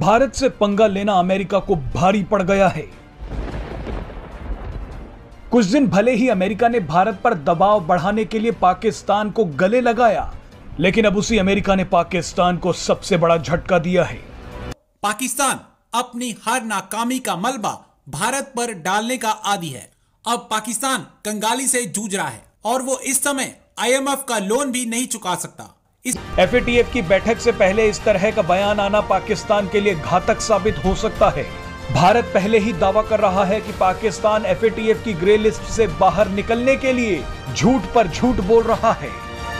भारत से पंगा लेना अमेरिका को भारी पड़ गया है। कुछ दिन भले ही अमेरिका ने भारत पर दबाव बढ़ाने के लिए पाकिस्तान को गले लगाया, लेकिन अब उसी अमेरिका ने पाकिस्तान को सबसे बड़ा झटका दिया है। पाकिस्तान अपनी हर नाकामी का मलबा भारत पर डालने का आदी है। अब पाकिस्तान कंगाली से जूझ रहा है और वो इस समय IMF का लोन भी नहीं चुका सकता। FATF की बैठक से पहले इस तरह का बयान आना पाकिस्तान के लिए घातक साबित हो सकता है। भारत पहले ही दावा कर रहा है कि पाकिस्तान FATF की ग्रे लिस्ट से बाहर निकलने के लिए झूठ पर झूठ बोल रहा है।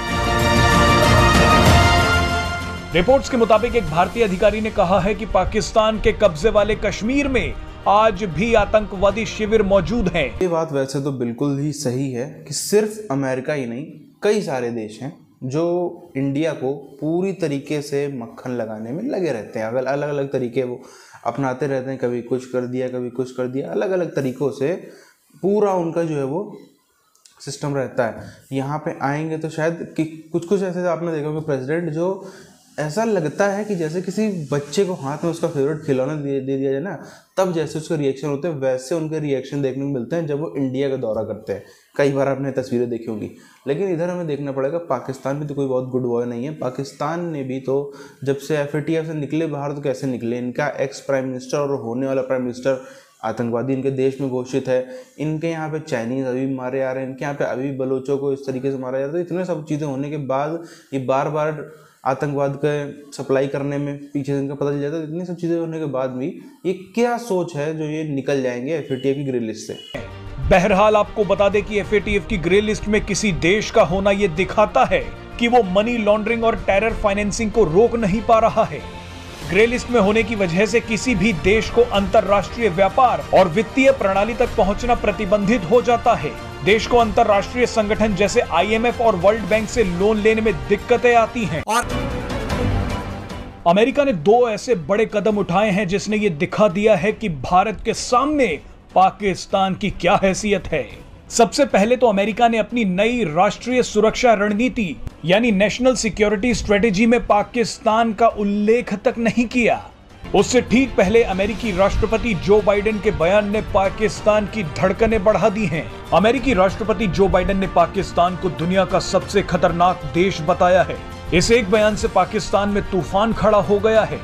रिपोर्ट्स के मुताबिक एक भारतीय अधिकारी ने कहा है कि पाकिस्तान के कब्जे वाले कश्मीर में आज भी आतंकवादी शिविर मौजूद हैं। ये बात वैसे तो बिल्कुल ही सही है कि सिर्फ अमेरिका ही नहीं, कई सारे देश हैं जो इंडिया को पूरी तरीके से मक्खन लगाने में लगे रहते हैं। अगर अलग अलग तरीके वो अपनाते रहते हैं, कभी कुछ कर दिया कभी कुछ कर दिया, अलग अलग तरीकों से पूरा उनका जो है वो सिस्टम रहता है। यहाँ पे आएंगे तो शायद कि कुछ ऐसे आपने देखा होगा प्रेसिडेंट जो ऐसा लगता है कि जैसे किसी बच्चे को हाथ में उसका फेवरेट खिलौना दे दिया जाए ना, तब जैसे उसके रिएक्शन होते हैं वैसे उनके रिएक्शन देखने को मिलते हैं जब वो इंडिया का दौरा करते हैं। कई बार आपने तस्वीरें देखी होंगी। लेकिन इधर हमें देखना पड़ेगा, पाकिस्तान भी तो कोई बहुत गुड बॉय नहीं है। पाकिस्तान ने भी तो जब से FATF से निकले बाहर तो कैसे निकले, इनका एक्स प्राइम मिनिस्टर और होने वाला प्राइम मिनिस्टर आतंकवादी इनके देश में घोषित है। इनके यहाँ पे चाइनीज़ अभी मारे आ रहे हैं, इनके यहाँ पे अभी बलोचों को इस तरीके से मारा जाता है। इतने सब चीज़ें होने के बाद ये बार बार आतंकवाद का सप्लाई करने में पीछे से इनका पता चल जाता है। इतनी सब चीज़ें होने के बाद भी ये क्या सोच है जो ये निकल जाएंगे FATF की ग्रे लिस्ट से। बहरहाल आपको बता दें कि FATF की ग्रे लिस्ट में किसी देश का होना यह दिखाता है कि वो मनी लॉन्ड्रिंग और टेरर फाइनेंसिंग को रोक नहीं पा रहा है। ग्रे लिस्ट में होने की वजह से किसी भी देश को अंतरराष्ट्रीय व्यापार और वित्तीय प्रणाली तक पहुंचना प्रतिबंधित हो जाता है। देश को अंतरराष्ट्रीय संगठन जैसे IMF और वर्ल्ड बैंक से लोन लेने में दिक्कतें आती हैं। और अमेरिका ने 2 ऐसे बड़े कदम उठाए हैं जिसने ये दिखा दिया है कि भारत के सामने पाकिस्तान की क्या हैसियत है। सबसे पहले तो अमेरिका ने अपनी नई राष्ट्रीय सुरक्षा रणनीति यानी नेशनल सिक्योरिटी स्ट्रेटेजी में पाकिस्तान का उल्लेख तक नहीं किया। उससे ठीक पहले अमेरिकी राष्ट्रपति जो बाइडेन के बयान ने पाकिस्तान की धड़कनें बढ़ा दी हैं। अमेरिकी राष्ट्रपति जो बाइडेन ने पाकिस्तान को दुनिया का सबसे खतरनाक देश बताया है। इस एक बयान से पाकिस्तान में तूफान खड़ा हो गया है।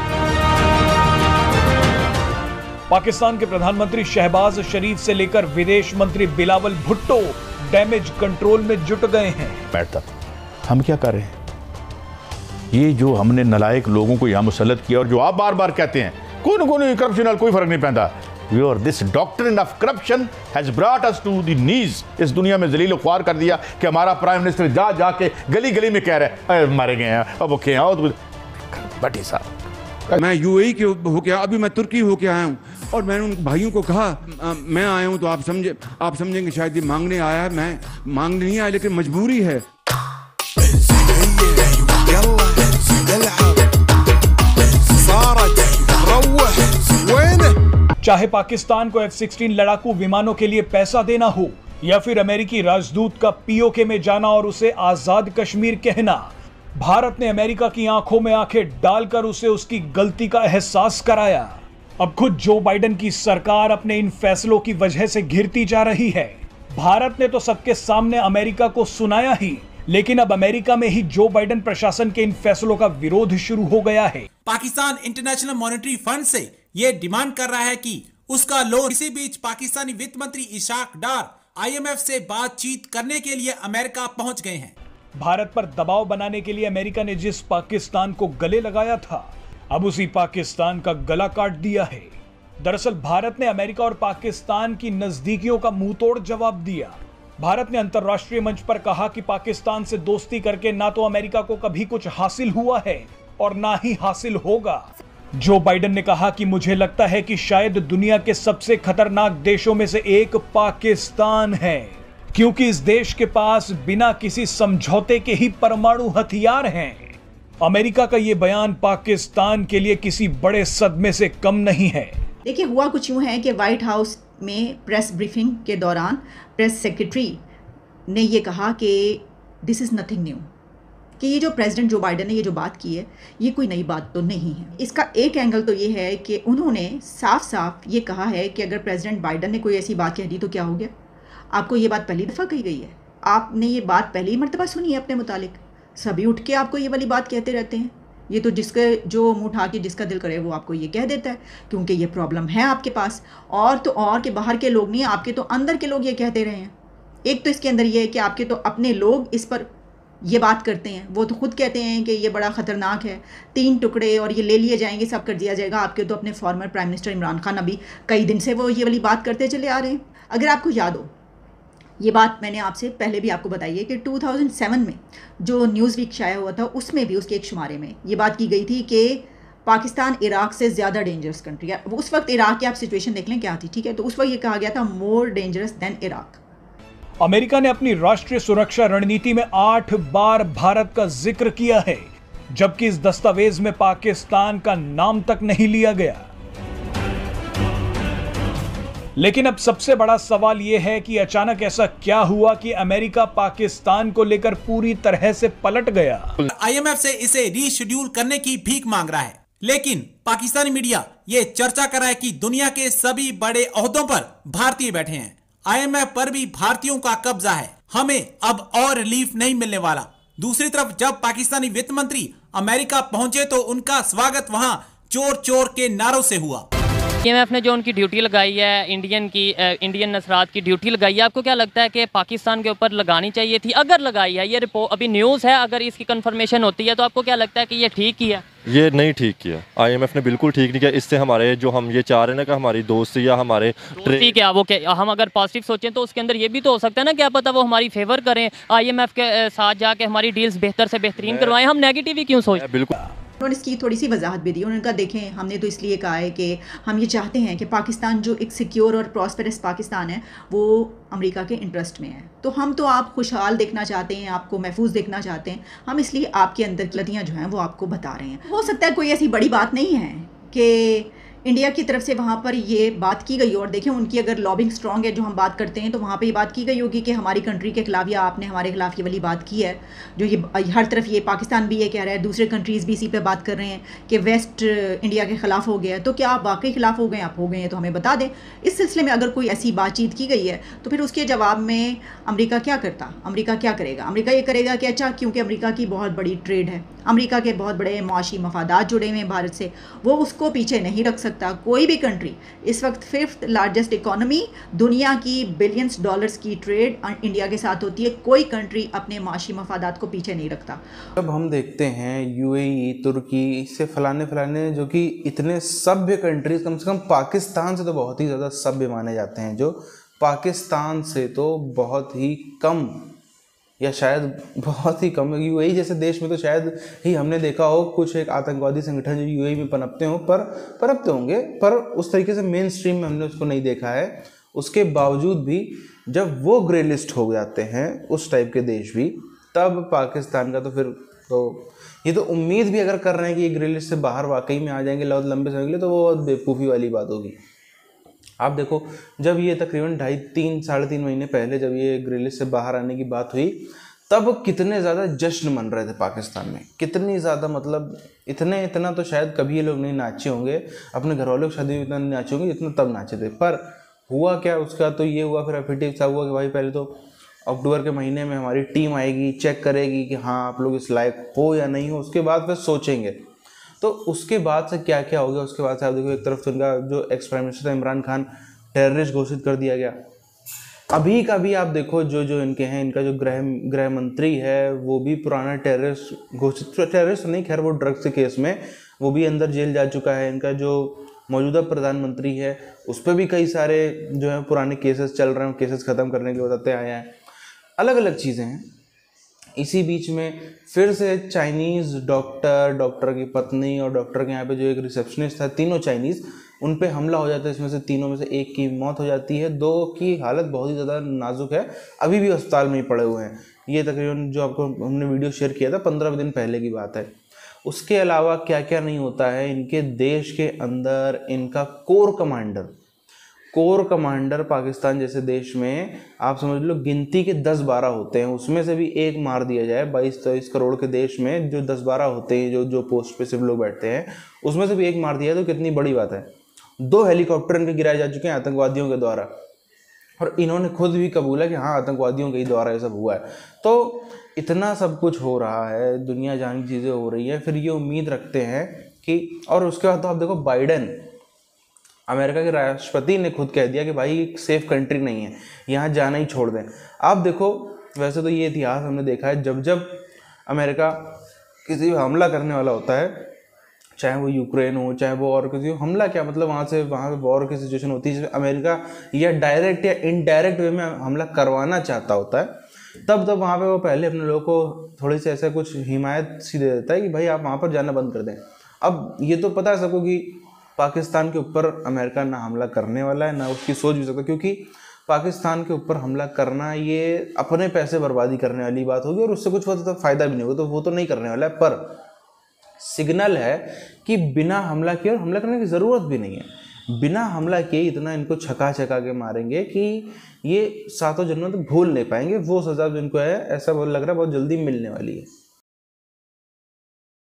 पाकिस्तान के प्रधानमंत्री शहबाज शरीफ से लेकर विदेश मंत्री बिलावल भुट्टो डैमेज कंट्रोल में जुट गए हैं। बैठता हम क्या कर रहे हैं, ये जो हमने नालायक लोगों को यहाँ मुसल्लत किया और जो आप बार बार कहते हैं कोई करप्शन कोई फर्क नहीं पड़ता। This doctrine of corruption has brought us to the knees। इस दुनिया में जलील ख्वार कर दिया कि हमारा प्राइम मिनिस्टर जाके गली गली में कह रहे हैं मारे गए हैं, अब वो क्या बटी साहब। मैं UAE के होके अभी मैं तुर्की होके आया हूँ और मैंने उन भाइयों को कहा मैं आया हूँ तो आप समझेंगे शायद ये मांगने आया है। मैं मांगने नहीं आया लेकिन मजबूरी है। चाहे पाकिस्तान को F-16 लड़ाकू विमानों के लिए पैसा देना हो या फिर अमेरिकी राजदूत का POK में जाना और उसे आजाद कश्मीर कहना, भारत ने अमेरिका की आंखों में आंखें डालकर उसे उसकी गलती का एहसास कराया। अब खुद जो बाइडेन की सरकार अपने इन फैसलों की वजह से घिरती जा रही है। भारत ने तो सबके सामने अमेरिका को सुनाया ही, लेकिन अब अमेरिका में ही जो बाइडेन प्रशासन के इन फैसलों का विरोध शुरू हो गया है। पाकिस्तान इंटरनेशनल मॉनेटरी फंड से यह डिमांड कर रहा है कि उसका लोन। इसी बीच पाकिस्तानी वित्त मंत्री इशाक डार IMF से बातचीत करने के लिए अमेरिका पहुंच गए हैं। भारत पर दबाव बनाने के लिए अमेरिका ने जिस पाकिस्तान को गले लगाया था, अब उसी पाकिस्तान का गला काट दिया है। दरअसल भारत ने अमेरिका और पाकिस्तान की नजदीकियों का मुंहतोड़ जवाब दिया। भारत ने अंतर्राष्ट्रीय मंच पर कहा कि पाकिस्तान से दोस्ती करके ना तो अमेरिका को कभी कुछ हासिल हुआ है और ना ही हासिल होगा। जो बाइडेन ने कहा कि मुझे लगता है कि शायद दुनिया के सबसे खतरनाक देशों में से एक पाकिस्तान है, क्योंकि इस देश के पास बिना किसी समझौते के ही परमाणु हथियार हैं। अमेरिका का ये बयान पाकिस्तान के लिए किसी बड़े सदमे से कम नहीं है। देखिए, हुआ कुछ यूं है कि व्हाइट हाउस में प्रेस ब्रीफिंग के दौरान प्रेस सेक्रेटरी ने ये कहा कि दिस इज़ नथिंग न्यू, कि ये जो प्रेसिडेंट जो बाइडन ने ये जो बात की है, ये कोई नई बात तो नहीं है। इसका एक एंगल तो ये है कि उन्होंने साफ साफ ये कहा है कि अगर प्रेसिडेंट बाइडन ने कोई ऐसी बात कह दी तो क्या हो गया। आपको ये बात पहली दफ़ा कही गई है, आपने ये बात पहली मरतबा सुनी है अपने मुतालिक। सभी उठ के आपको ये वाली बात कहते रहते हैं। ये तो जिसके जो मुँह उठा के जिसका दिल करे वो आपको ये कह देता है, क्योंकि ये प्रॉब्लम है आपके पास। और तो और के बाहर के लोग नहीं, आपके तो अंदर के लोग ये कहते रहे हैं। एक तो इसके अंदर ये है कि आपके तो अपने लोग इस पर ये बात करते हैं, वो तो खुद कहते हैं कि ये बड़ा ख़तरनाक है, 3 टुकड़े और ये ले लिए जाएंगे, सब कर दिया जाएगा। आपके तो अपने former prime minister Imran Khan अभी कई दिन से वो ये वाली बात करते चले आ रहे हैं। अगर आपको याद हो, ये बात मैंने आपसे पहले भी आपको बताई है कि 2007 में जो न्यूज़ वीक शाया हुआ था, उसमें भी उसके एक शुमारे में ये बात की गई थी कि पाकिस्तान इराक से ज़्यादा डेंजरस कंट्री है। उस वक्त इराक की आप सिचुएशन देख लें क्या थी, ठीक है। तो उस वक्त ये कहा गया था more dangerous than Iraq. America ने अपनी राष्ट्रीय सुरक्षा रणनीति में 8 बार भारत का जिक्र किया है, जबकि इस दस्तावेज में पाकिस्तान का नाम तक नहीं लिया गया। लेकिन अब सबसे बड़ा सवाल यह है कि अचानक ऐसा क्या हुआ कि अमेरिका पाकिस्तान को लेकर पूरी तरह से पलट गया। IMF से इसे रीशेड्यूल करने की भीख मांग रहा है, लेकिन पाकिस्तानी मीडिया ये चर्चा कर रहा है कि दुनिया के सभी बड़े ओहदों पर भारतीय बैठे हैं। IMF पर भी भारतीयों का कब्जा है, हमें अब और रिलीफ नहीं मिलने वाला। दूसरी तरफ जब पाकिस्तानी वित्त मंत्री अमेरिका पहुंचे तो उनका स्वागत वहां चोर चोर के नारों से हुआ। IMF ने जो उनकी ड्यूटी लगाई है, इंडियन नसरात की ड्यूटी लगाई है, आपको क्या लगता है कि पाकिस्तान के ऊपर लगानी चाहिए थी? अगर लगाई है, ये रिपोर्ट अभी न्यूज़ है, अगर इसकी कंफर्मेशन होती है तो आपको क्या लगता है कि ये ठीक किया? ये नहीं ठीक किया, IMF ने बिल्कुल ठीक नहीं किया। इससे हमारे जो हम ये चाह रहे हैं ना कि हमारी दोस्ती या हमारे ठीक है, वो क्या हम अगर पॉजिटिव सोचें तो उसके अंदर ये भी तो हो सकता है ना, क्या पता वो हमारी फेवर करें, IMF के साथ जाके हमारी डील्स बेहतर से बेहतरीन करवाएं। हम नेगेटिव ही क्यों सोचें? बिल्कुल। उन्होंने इसकी थोड़ी सी वजाहत भी दी। उन्होंने कहा देखें, हमने तो इसलिए कहा है कि हम ये चाहते हैं कि पाकिस्तान जो एक सिक्योर और प्रॉस्पेरस पाकिस्तान है वो अमेरिका के इंटरेस्ट में है। तो हम तो आप खुशहाल देखना चाहते हैं, आपको महफूज देखना चाहते हैं, हम इसलिए आपके अंदर गलतियाँ जो हैं वो आपको बता रहे हैं। हो सकता है कोई ऐसी बड़ी बात नहीं है कि इंडिया की तरफ से वहाँ पर ये बात की गई। और देखें, उनकी अगर लॉबिंग स्ट्रॉन्ग है जो हम बात करते हैं, तो वहाँ पे ये बात की गई होगी कि हमारी कंट्री के खिलाफ या आपने हमारे खिलाफ ये वाली बात की है। जो ये हर तरफ ये पाकिस्तान भी ये कह रहा है, दूसरे कंट्रीज़ भी इसी पे बात कर रहे हैं कि वेस्ट इंडिया के ख़िलाफ़ हो गया है। तो क्या आप वाकई ख़िलाफ़ हो गए? आप हो गए हैं तो हमें बता दें। इस सिलसिले में अगर कोई ऐसी बातचीत की गई है तो फिर उसके जवाब में अमेरिका क्या करता? अमेरिका क्या करेगा? अमेरिका ये करेगा कि अच्छा, क्योंकि अमेरिका की बहुत बड़ी ट्रेड है, अमेरिका के बहुत बड़े माशी मफादात जुड़े हुए हैं भारत से, वो उसको पीछे नहीं रख सकता। कोई भी कंट्री इस वक्त 5th लार्जेस्ट इकोनॉमी, दुनिया की बिलियंस डॉलर्स की ट्रेड इंडिया के साथ होती है। कोई कंट्री अपने माशी मफादात को पीछे नहीं रखता। अब हम देखते हैं UAE, तुर्की से फलाने जो कि इतने सभ्य कंट्रीज, कम से कम पाकिस्तान से तो बहुत ही ज़्यादा सभ्य माने जाते हैं, जो पाकिस्तान से तो बहुत ही कम या शायद बहुत ही कम। UAE जैसे देश में तो शायद ही हमने देखा हो कुछ एक आतंकवादी संगठन जो UAE में पनपते होंगे, पर उस तरीके से मेन स्ट्रीम में हमने उसको नहीं देखा है। उसके बावजूद भी जब वो ग्रे लिस्ट हो जाते हैं उस टाइप के देश भी, तब पाकिस्तान का तो फिर तो ये तो उम्मीद भी अगर कर रहे हैं कि ये ग्रे लिस्ट से बाहर वाकई में आ जाएंगे बहुत लंबे समय के लिए, तो वो बहुत बेवकूफ़ी वाली बात होगी। आप देखो, जब ये तकरीबन 3.5-3.5 महीने पहले जब ये ग्रे लिस्ट से बाहर आने की बात हुई, तब कितने ज़्यादा जश्न मन रहे थे पाकिस्तान में, कितनी ज़्यादा, मतलब इतना तो शायद कभी ये लोग नहीं नाचे होंगे, अपने घर वालों की शादी में इतना नहीं नाचे होंगे जितना तब नाचे थे। पर हुआ क्या, उसका तो ये हुआ फिर एफिडेविट सा हुआ कि भाई पहले तो अक्टूबर के महीने में हमारी टीम आएगी, चेक करेगी कि हाँ आप लोग इस लायक हो या नहीं हो, उसके बाद फिर सोचेंगे। तो उसके बाद से क्या क्या हो गया, उसके बाद से आप देखो, एक तरफ तो इनका जो एक्स प्राइम मिनिस्टर था इमरान खान टेररिस्ट घोषित कर दिया गया। अभी का भी आप देखो जो इनके हैं, इनका जो गृह मंत्री है वो भी पुराना टेररिस्ट घोषित, टेररिस्ट नहीं खैर, वो ड्रग्स के केस में वो भी अंदर जेल जा चुका है। इनका जो मौजूदा प्रधानमंत्री है उस पर भी कई सारे जो है पुराने केसेस चल रहे हैं, केसेस ख़त्म करने के बताते आया है। अलग अलग चीज़ें हैं। इसी बीच में फिर से चाइनीज़ डॉक्टर की पत्नी और डॉक्टर के यहाँ पे जो एक रिसेप्शनिस्ट था, तीनों चाइनीज़, उन पे हमला हो जाता है। इसमें से तीनों में से एक की मौत हो जाती है, 2 की हालत बहुत ही ज़्यादा नाजुक है, अभी भी अस्पताल में ही पड़े हुए हैं। ये तकरीबन जो आपको हमने वीडियो शेयर किया था 15 दिन पहले की बात है। उसके अलावा क्या क्या नहीं होता है, इनके देश के अंदर इनका कोर कोर कमांडर पाकिस्तान जैसे देश में आप समझ लो गिनती के 10-12 होते हैं, उसमें से भी एक मार दिया जाए 22-23 करोड़ के देश में जो 10-12 होते हैं, जो पोस्ट पे सिर्फ लोग बैठते हैं, उसमें से भी एक मार दिया तो कितनी बड़ी बात है। 2 हेलीकॉप्टर इनके गिराए जा चुके हैं आतंकवादियों के द्वारा, और इन्होंने खुद भी कबूला कि हाँ आतंकवादियों के ही द्वारा ये सब हुआ है। तो इतना सब कुछ हो रहा है, दुनिया जान की चीज़ें हो रही हैं, फिर ये उम्मीद रखते हैं कि, और उसके बाद तो आप देखो बाइडेन अमेरिका के राष्ट्रपति ने खुद कह दिया कि भाई एक सेफ कंट्री नहीं है, यहाँ जाना ही छोड़ दें। आप देखो वैसे तो ये इतिहास हमने देखा है, जब जब अमेरिका किसी भी हमला करने वाला होता है, चाहे वो यूक्रेन हो चाहे वो और किसी हमला, क्या मतलब वहाँ पे वॉर की सिचुएशन होती है जिसमें अमेरिका या डायरेक्ट या इनडायरेक्ट वे में हमला करवाना चाहता होता है, तब वहाँ पे वो पहले अपने लोगों को थोड़ी सी ऐसा कुछ हिमायत सी दे देता है कि भाई आप वहाँ पर जाना बंद कर दें। अब ये तो पता है सबको कि पाकिस्तान के ऊपर अमेरिका ना हमला करने वाला है, ना उसकी सोच भी सकता, क्योंकि पाकिस्तान के ऊपर हमला करना ये अपने पैसे बर्बादी करने वाली बात होगी और उससे कुछ तो फ़ायदा भी नहीं होगा, तो वो तो नहीं करने वाला है। पर सिग्नल है कि बिना हमला किए, और हमला करने की ज़रूरत भी नहीं है, बिना हमला किए इतना इनको छका के मारेंगे कि ये 7 जन्मों तक भूल नहीं पाएंगे। वो सज़ा जिनको है ऐसा लग रहा है बहुत जल्दी मिलने वाली है।